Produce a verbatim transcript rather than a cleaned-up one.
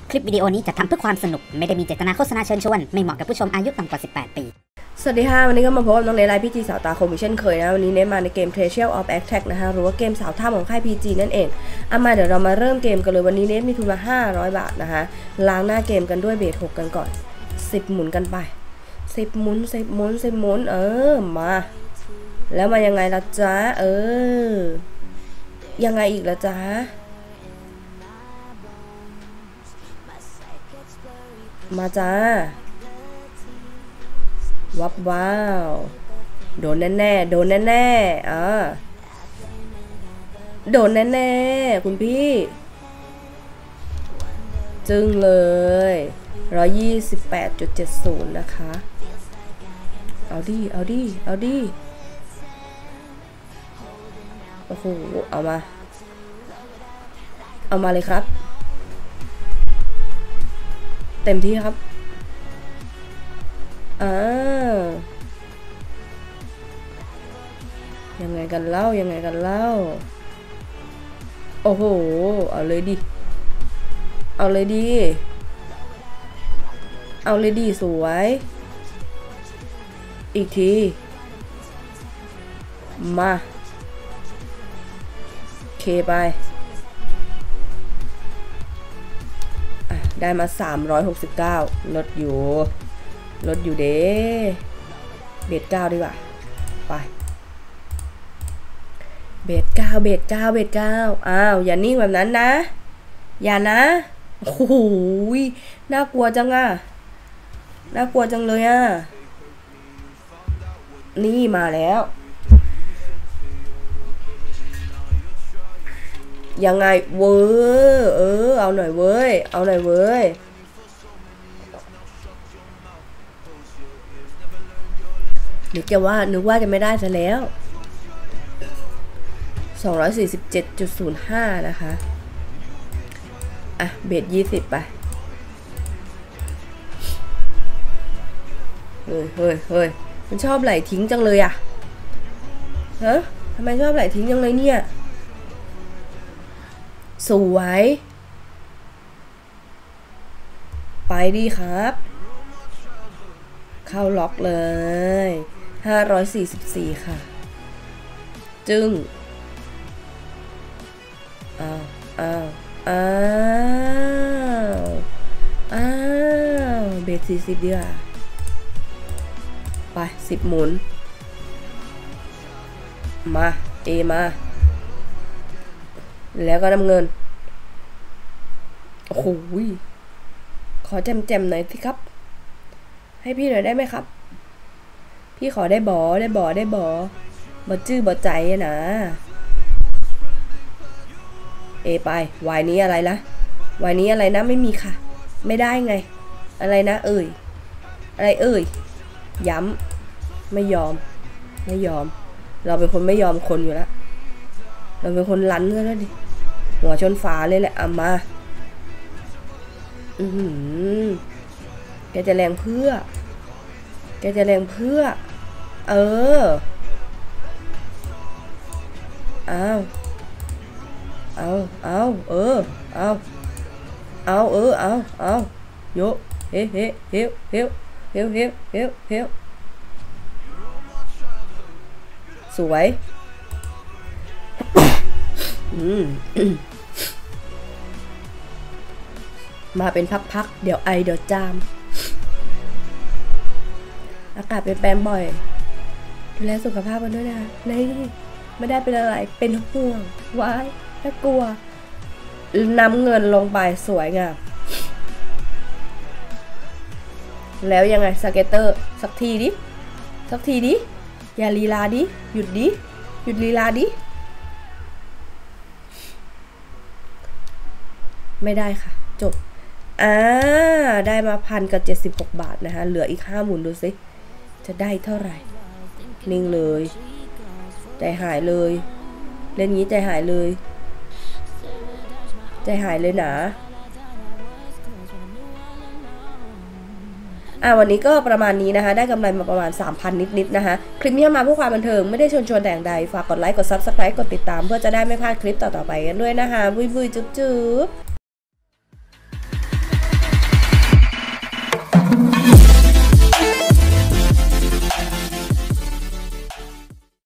คลิปวิดีโอนี้จัดทำเพื่อความสนุกไม่ได้มีเจตนาโฆษณาเชิญชวนไม่เหมาะกับผู้ชมอายุต่ำกว่าสิบแปดปีสวัสดีค่ะวันนี้ก็มาพบกับน้องเนไลฟ์พีจีสาวตาคมเช่นเคยนะวันนี้เน้นมาในเกม Trail of Attack นะคะหรือว่าเกมสาวท่าของค่าย พี จี นั่นเองเอามาเดี๋ยวเรามาเริ่มเกมกันเลยวันนี้เน้นมีทุนมาห้าร้อยบาทนะคะล้างหน้าเกมกันด้วยเบสหกกันก่อนสิบหมุนกันไปสิบหมุนสิบหมุนสิบหมุนเออมาแล้วมายังไงล่ะจ๊ะเออยังไงอีกล่ะจ๊ะมาจ้าวับว้าวโดนแน่ๆโดนแน่ๆอ่าโดนแน่ๆคุณพี่จึงเลยร้อยยี่สิบแปดจุดเจ็ดศูนย์นะคะเอาดิเอาดิเอาดิโอ้โหเอามาเอามาเลยครับเต็มที่ครับอ่ายังไงกันเล่ายังไงกันเล่าโอ้โหเอาเลยดิเอาเลยดิเอาเลยดิสวยอีกทีมาเคไปได้มาสามร้อยหกสิบเก้าลดอยู่ลดอยู่เด้เบสเก้าดีกว่าไปเบสเก้าเบสเก้าเบสเก้าอ้าวอย่านิ่งแบบนั้นนะอย่านะโอ้โหน่ากลัวจังอ่ะน่ากลัวจังเลยอ่ะนี่มาแล้วยังไงเว้ยเออเอาหน่อยเว้ยเอาหน่อยเว้ยนึกจะว่านึกว่าจะไม่ได้ซะแล้ว สองร้อยสี่สิบเจ็ดจุดศูนย์ห้า นะคะอ่ะเบสยี่สิบไปเฮ้ยเฮ้ยเฮ้ยมันชอบไหลทิ้งจังเลยอ่ะฮะทำไมชอบไหลทิ้งจังเลยเนี่ยสวยไปดีครับเข้าล็อกเลยห้าร้อยสี่สิบสี่ค่ะจึงอ้าวอ้าวอ้าวอ้าวเบสสี่สิบดีกว่าไปสิบหมุนมาเอมาแล้วก็น้ำเงินโอ้โหขอแจมๆหน่อยสิครับให้พี่หน่อยได้ไหมครับพี่ขอได้บอได้บอได้บอบอจื้อบอใจนะเอไปวายนี้อะไรละวายนี้อะไรนะไม่มีค่ะไม่ได้ไงอะไรนะเอ่ยอะไรเอ่ยย้ำไม่ยอมไม่ยอมเราเป็นคนไม่ยอมคนอยู่แล้วเราเป็นคนลั้นซะแล้วดิหัวชนฝาเลยแหละเอามาอือหือแกจะแรงเพื่อแกจะแรงเพื่อเออเอาเอาเอาเออเอาเอาเออเอาเอาโยเฮ้เฮ้เฮ้เฮ้เฮ้เฮ้เฮ้เฮ้สวยอืมมาเป็นพักๆเดี๋ยวไอเดี๋ยวจามอากาศเปลี่ยนแปลงบ่อยดูแลสุขภาพกันด้วยนะคะนี่ไม่ได้เป็นอะไรเป็นห่วงไว้ถ้ากลัวนำเงินลงไปสวยงามแล้วยังไงสเก็ตเตอร์สักทีดิสักทีดิอย่าลีลาดิหยุดดิหยุดลีลาดิไม่ได้ค่ะจบอ่าได้มาพันกับเจ็ดสิบหกบาทนะคะเหลืออีกห้าหมุนดูสิจะได้เท่าไหร่นิ่งเลยใจหายเลยเล่นงี้ใจหายเลยใจหายเลยนะอ่าวันนี้ก็ประมาณนี้นะคะได้กำไรมาประมาณ สามพัน นิดๆนะคะคลิปนี้มาเพื่อความบันเทิงไม่ได้ชวนชวนแต่งใดฝากกดไลค์กด ซับสไครบ์ กดติดตามเพื่อจะได้ไม่พลาดคลิปต่อๆไปกันด้วยนะคะบุยบุยจุ๊บจุ๊บ